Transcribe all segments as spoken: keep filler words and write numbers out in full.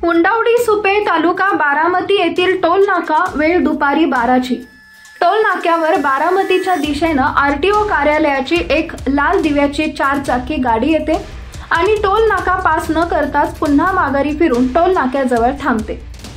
उंडावडी सुपे तालुका बारामती येथील टोल नाका वेळ दुपारी बाराची। टोल नाक्यावर बारामतीच्या दिशेनं आरटीओ कार्यालयाची एक लाल दिव्याची चार चाकी गाडी येते आणि टोल नाका पास न करताच पुन्हा माघारी फिरून टोल नाक्याजवळ थांबते।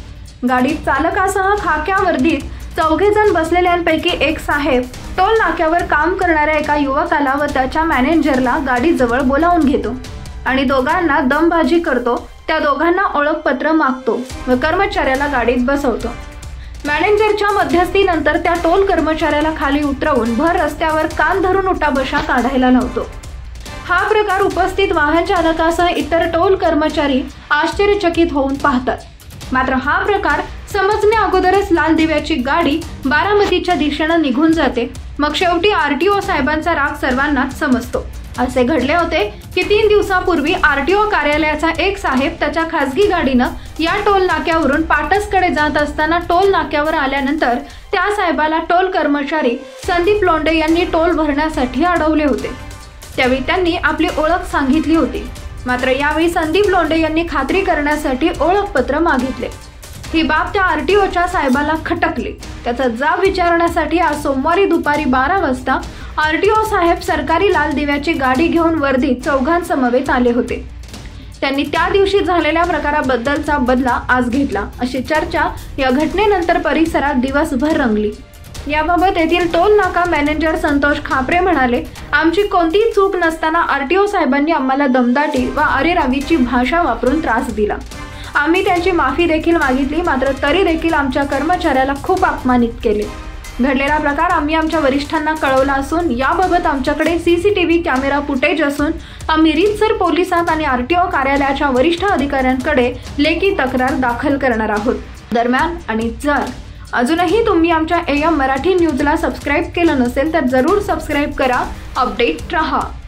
गाडीत चालकासह खाक्या वर्दीत चौघे जण बसलेल्यांपैकी एक साहेब टोल नाक्यावर काम करणाऱ्या एका युवकाला व त्याच्या मॅनेजरला गाडीजवळ बोलावून घेतो आणि दोघांना दमबाजी करतो। त्या दोघांना ओळखपत्र मागतो व कर्मचाऱ्याला गाडीत बसवतो। मॅनेजरच्या मध्यस्थीनंतर त्या टोल कर्मचाऱ्याला खाली उतरवून भर रस्त्यावर कान धरून उठाबशा काढायला लावतो। हा प्रकार उपस्थित वाहन चालकासह इतर टोल कर्मचारी आश्चर्यचकित होऊन पाहतात। मात्र हा प्रकार समजण्या अगोदरच लाल दिव्याची गाडी बारामतीच्या दिशेने निघून जाते। मग शेवटी आरटीओ साहेबांचा राग सर्वांनाच समजतो। असे घडले होते की तीन दिवसापूर्वी आरटीओ कार्यालयाचा एक साहेब त्याच्या खासगी गाडीनं या टोल नाक्यावरून पाटसकडे जात असताना टोल नाक्यावर आल्यानंतर त्या साहेबाला टोल कर्मचारी संदीप लोंढे यांनी टोल भरण्यासाठी अडवले होते। त्यावेळी त्यांनी आपली ओळख सांगितली होती। मात्र यावेळी संदीप लोंढे यांनी खात्री करण्यासाठी ओळखपत्र मागितले। ही बाब त्या आरटीओच्या साहेबाला खटकली। त्याचा जाब विचारण्यासाठी आज सोमवारी दुपारी बारा वाजता आरटीओ साहेब सरकारी लाल दिव्याची गाडी घेऊन वर्दीत चौघांसमवेत आले होते। त्यांनी त्या दिवशी झालेल्या प्रकाराबद्दलचा बदला आज घेतला अशी चर्चा या घटनेनंतर परिसरात दिवसभर रंगली। याबाबत येथील टोल नाका मॅनेजर संतोष खापरे म्हणाले, आमची कोणतीही चूक नसताना आरटीओ साहेबांनी आम्हाला दमदाटी व अरेरावीची भाषा वापरून त्रास दिला। आम्ही त्यांची माफी देखील मागितली, मात्र तरी देखील आमच्या कर्मचाऱ्याला खूप अपमानित केले। घडलेला प्रकार आम्ही आमच्या वरिष्ठांना कळवला असून याबाबत आमच्याकडे सीसीटीव्ही कॅमेरा फुटेज असून आम्ही रीतसर पोलिसात आणि आरटीओ कार्यालयाच्या वरिष्ठ अधिकाऱ्यांकडे लेखी तक्रार दाखल करणार आहोत। दरम्यान आणि जर अजूनही तुम्ही आमच्या एम मराठी न्यूजला सबस्क्राईब केलं नसेल तर जरूर सबस्क्राईब करा, अपडेट रहा।